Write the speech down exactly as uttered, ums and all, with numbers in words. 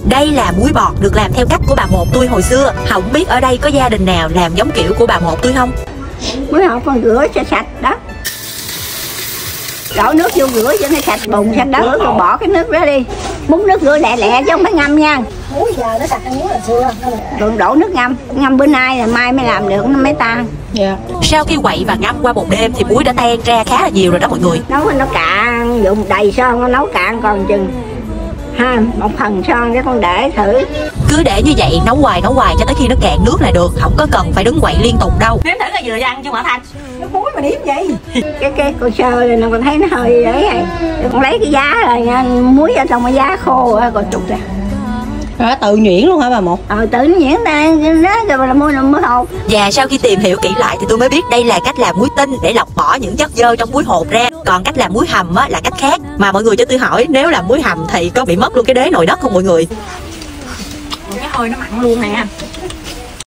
Đây là muối bọt được làm theo cách của bà một tôi hồi xưa. Không biết ở đây có gia đình nào làm giống kiểu của bà một tôi không? Muối hột con rửa cho sạch đó, đổ nước vô rửa cho nó sạch bùn sạch đó, rồi bỏ cái nước đó đi, bún nước rửa lẹ lẹ chứ không phải ngâm nha. Muối giờ nó sạch hơn muối hồi xưa. Rồi đổ nước ngâm, ngâm bữa nay là mai mới làm được, nó mới tan. Dạ. Sau khi quậy và ngâm qua một đêm thì muối đã tan ra khá là nhiều rồi đó mọi người. Nấu nó cạn, dùng đầy son nó nấu cạn còn chừng ha một phần son để con để thử. Cứ để như vậy nấu hoài nấu hoài cho tới khi nó cạn nước là được, không có cần phải đứng quậy liên tục đâu. Nếm thử là vừa ăn chưa hả Thanh? Nó muối mà nếm vậy. Cái cái con sơ này nó còn thấy nó hơi ấy này. Rồi con lấy cái giá rồi nha, muối ở trong cái giá khô rồi còn trục ra. Rồi tự nhuyễn luôn hả bà một? Ờ tự nó nhuyễn ra nó rồi là muối muối hột. Và sau khi tìm hiểu kỹ lại thì tôi mới biết đây là cách làm muối tinh để lọc bỏ những chất dơ trong muối hột ra. Còn cách làm muối hầm á, là cách khác. Mà mọi người cho tôi hỏi, nếu làm muối hầm thì có bị mất luôn cái đế nồi đất không mọi người? Cái hơi nó mặn luôn nè.